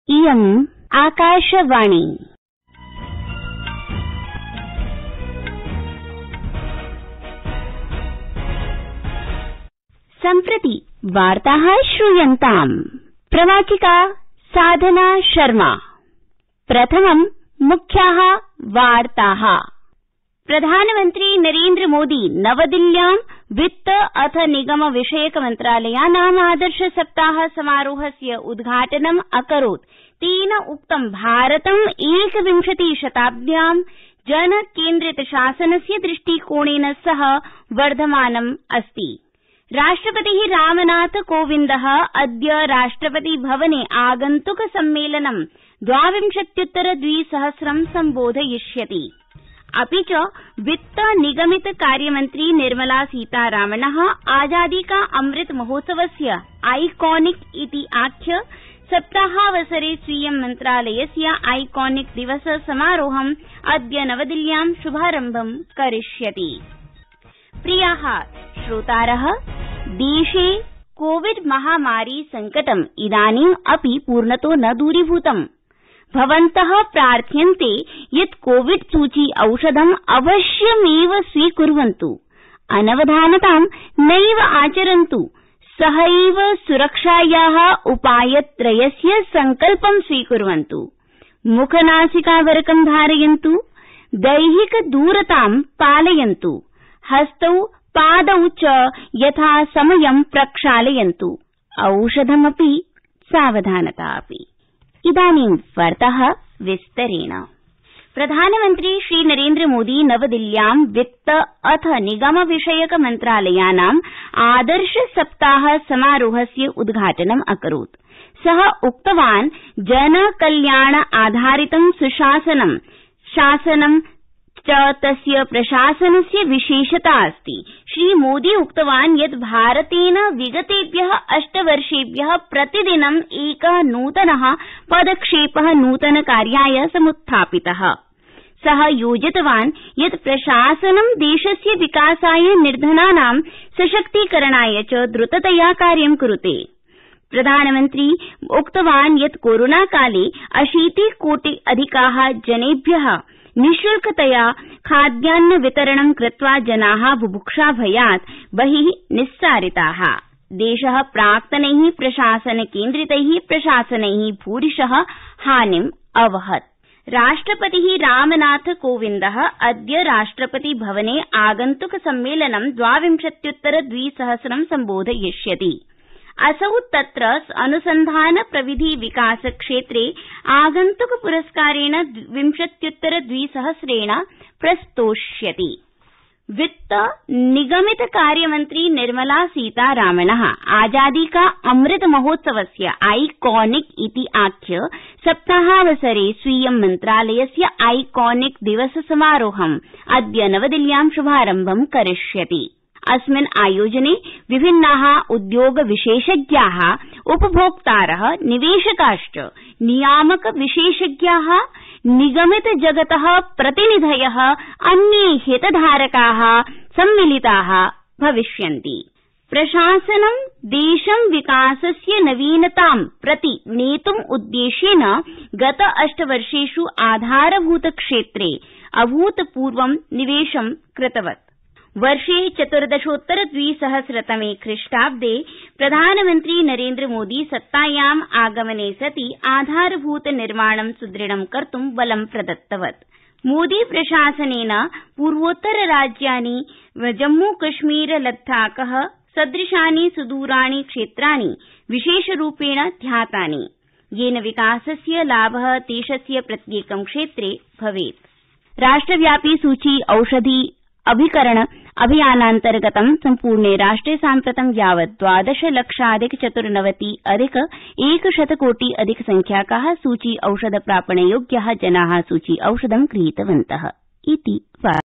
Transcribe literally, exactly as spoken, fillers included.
इयम् आकाशवाणी। सम्प्रति वार्ताः श्रूयन्ताम्। प्रवाचिका साधना शर्मा। प्रथमं मुख्याः वार्ताः। प्रधानमन्त्री नरेन्द्र मोदी नवदिल्ल्यां वित्त अथ निगम विषयक मन्त्रालयानाम् आदर्श सप्ताह समारोहस्य उद्घाटनम् अकरोत्। तेन उक्तं भारतम् एकविंशति शताब्द्यां जन केन्द्रित शासनस्य दृष्टिकोणेन सह वर्धमानम् अस्ति। राष्ट्रपतिः रामनाथ कोविन्दः अद्य राष्ट्रपति भवने आगन्तुक सम्मेलनं द्वाविंशत्युत्तर द्विसहस्रं सम्बोधयिष्यति। अपि च वित्त निगमित कार्यमन्त्री निर्मला सीतारामनः आजादी का अमृत महोत्सवस्य आइकॉनिक इति आख्य सप्ताहावसरे स्वीयं मन्त्रालयस्य आइकॉनिक दिवस समारोहम् अद्य नवदिल्ल्यां शुभारम्भं करिष्यति। प्रियाः श्रोतारः, देशे कोविड महामारी संकटम् इदानीम् अपि पूर्णतो न दूरीभूतम्। भवन्तः प्रार्थ्यन्ते यत् कोविड सूची औषधम् अवश्यमेव स्वीकुर्वन्तु, अनवधानतां नैव आचरन्तु, सहैव सुरक्षायाः उपायत्रयस्य संकल्पं स्वीकुर्वन्तु। मुखनासिकावरकं धारयन्तु, दैहिक दूरतां पालयन्तु, हस्तौ पादौ च यथा समयं प्रक्षालयन्तु, औषधमपि सावधानता अपि। इदानीं वार्ताः विस्तरेण। प्रधानमन्त्री श्री नरेन्द्र मोदी नवदिल्ल्यां वित्त अथ निगम विषयक मन्त्रालयानाम् आदर्श सप्ताह समारोहस्य उद्घाटनम् अकरोत्। सः उक्तवान् जन कल्याण आधारितं सुशासनं शासनं च तस्य प्रशासनस्य विशेषता अस्ति। श्रीमोदी उक्तवान् यत् भारतेन विगतेभ्यः अष्टवर्षेभ्यः प्रतिदिनं एकः नूतनः पदक्षेपः नूतन कार्याय समुत्थापितः। सः योजितवान् यत् प्रशासनं देशस्य विकासाय, निर्धनानां सशक्तीकरणाय च द्रुततया कार्यं कुरुते। प्रधानमन्त्री उक्तवान् यत् कोरोनाकाले अशीति कोटि अधिकाः जनेभ्यः निःशुल्कतया खाद्यान्न वितरणं कृत्वा जनाः बुभुक्षाभयात् बहिः निस्सारिताः। देशः प्राक्तनैः प्रशासन केन्द्रितैः प्रशासनैः भूरिशः हानिम् अवहत्। राष्ट्रपतिः रामनाथ कोविन्दः अद्य राष्ट्रपति भवने आगन्तुक सम्मेलनं द्वाविंशत्युत्तर द्विसहस्रं सम्बोधयिष्यति। असौ तत्र अनुसन्धान प्रविधि विकास क्षेत्रे आगन्तुक पुरस्कारेण विंशत्युत्तर द्विसहस्रेण प्रस्तोष्यति। वित्त निगमित कार्यमन्त्री निर्मला सीतारामनः आजादी का अमृत महोत्सवस्य आइकॉनिक इति आख्य सप्ताहावसरे स्वीयं मन्त्रालयस्य आइकॉनिक दिवस समारोहम् अद्य नवदिल्ल्यां शुभारम्भं करिष्यति। अस्मिन् आयोजने विभिन्नाः उद्योग विशेषज्ञाः, उपभोक्तारः, निवेशकाश्च, नियामक विशेषज्ञाः, निगमित जगतः प्रतिनिधयः, अन्ये हितधारकाः सम्मिलिताः भविष्यन्ति। प्रशासनं देशं विकासस्य नवीनतां प्रति नेतुम् उद्देश्येन गत अष्टवर्षेषु आधारभूत क्षेत्रे अभूतपूर्वं निवेशं कृतवत्। वर्षे चतुर्दशोत्तर द्विसहस्रतमे ख्रीष्टाब्दे प्रधानमन्त्री नरेन्द्र मोदी सत्तायाम् आगमने सति आधारभूत निर्माणं सुदृढं कर्तुं बलं प्रदत्तवत्। मोदी प्रशासनेन पूर्वोत्तर राज्यानि जम्मू कश्मीर लद्दाखः सदृशानि सुदूराणि क्षेत्राणि विशेषरूपेण ध्यातानि, येन विकासस्य लाभः देशस्य प्रत्येकं क्षेत्रे भवेत्। राष्ट्रव्यापी सूची औषधि अभिकरण अभियानान्तर्गतं सम्पूर्णे राष्ट्रे साम्प्रतं यावत् द्वादश लक्षाधिक चतुर्नवति अधिक एकशतकोटि अधिक संख्याकाः सूची औषध प्रापणयोग्याः जनाः सूची औषधं गृहीतवन्तः इति